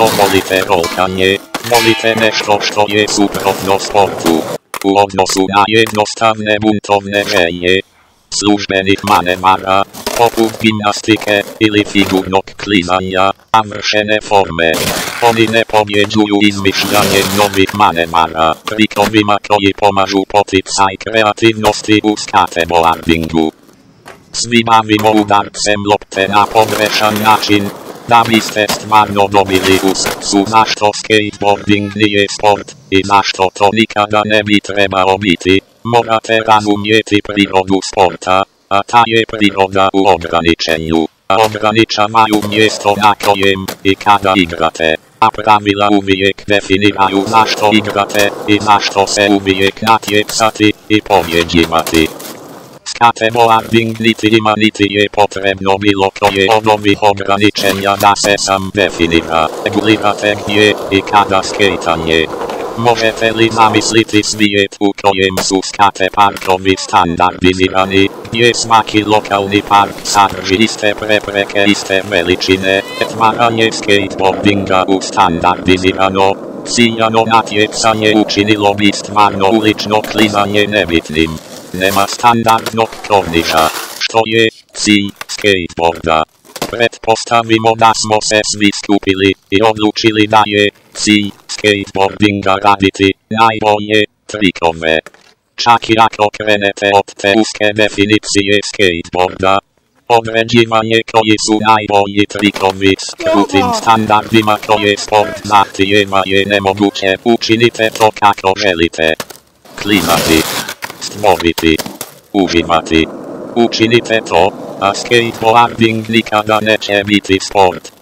što volite rolkanje, volite nešto što je suprotno sportu. U odnosu na jednostavne buntovne želje, službenih manevara, poput gimnastike ili figurnog klizanja, a vršene forme. Oni ne pobjeđuju izmišljanjem novih manevara, trikovima koji pomažu poticaj kreativnosti u skateboardingu. Svi bavimo udarcem lopte na pogrešan način, da biste stvarno dobili u srcu zašto skateboarding nije sport i zašto to nikada ne bi trebalo biti, morate razumjeti prirodu sporta, a ta je priroda u ograničenju. Ograničavaju mjesto na kojem i kada igrate, a pravila uvijek definiraju zašto igrate i zašto se uvijek natjecati i pobjeđivati. Skateboarding niti ima niti je potrebno bilo koje od ovih ograničenja da se sam definira. Regulirate gdje i kada skejtanje. Možete li zamisliti svijet u kojem su skate parkovi standardizirani, gdje svaki lokalni park sadrži iste prepreke iste veličine, pretvaranje skateboardinga u standardizirano, ciljano natjecanje učinilo bi stvarno ulično klizanje nebitnim. Nema standardnog korniša, što je cilj skateboarda. Pretpostavimo da smo se svi skupili i odlučili da je cilj skateboardinga raditi najbolje trikove. Čak i ako krenete od te uske definicije skateboarda, određivanje koji su najbolji trikovi s krutim standardima koje sport zahtijeva je nemoguće. Učinite to kako želite. Klizati, stvoriti, uživati. Učinite to, a skateboarding nikada neće biti sport.